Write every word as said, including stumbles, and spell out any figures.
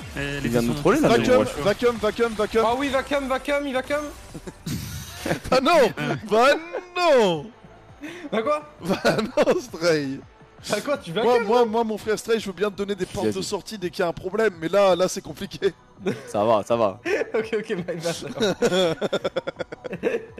Et Il vient de nous troller là. Vacuum, vacuum, vacuum, vacuum. Ah oui, vacuum, vacuum, il vacuum. Bah non. Bah non. Bah quoi? Bah non, Stray. Bah quoi, tu Moi, vacuum? moi, moi, mon frère Stray, je veux bien te donner des portes de sortie dès qu'il y a un problème, mais là, là, c'est compliqué. Ça va, ça va. Ok, ok, my bad.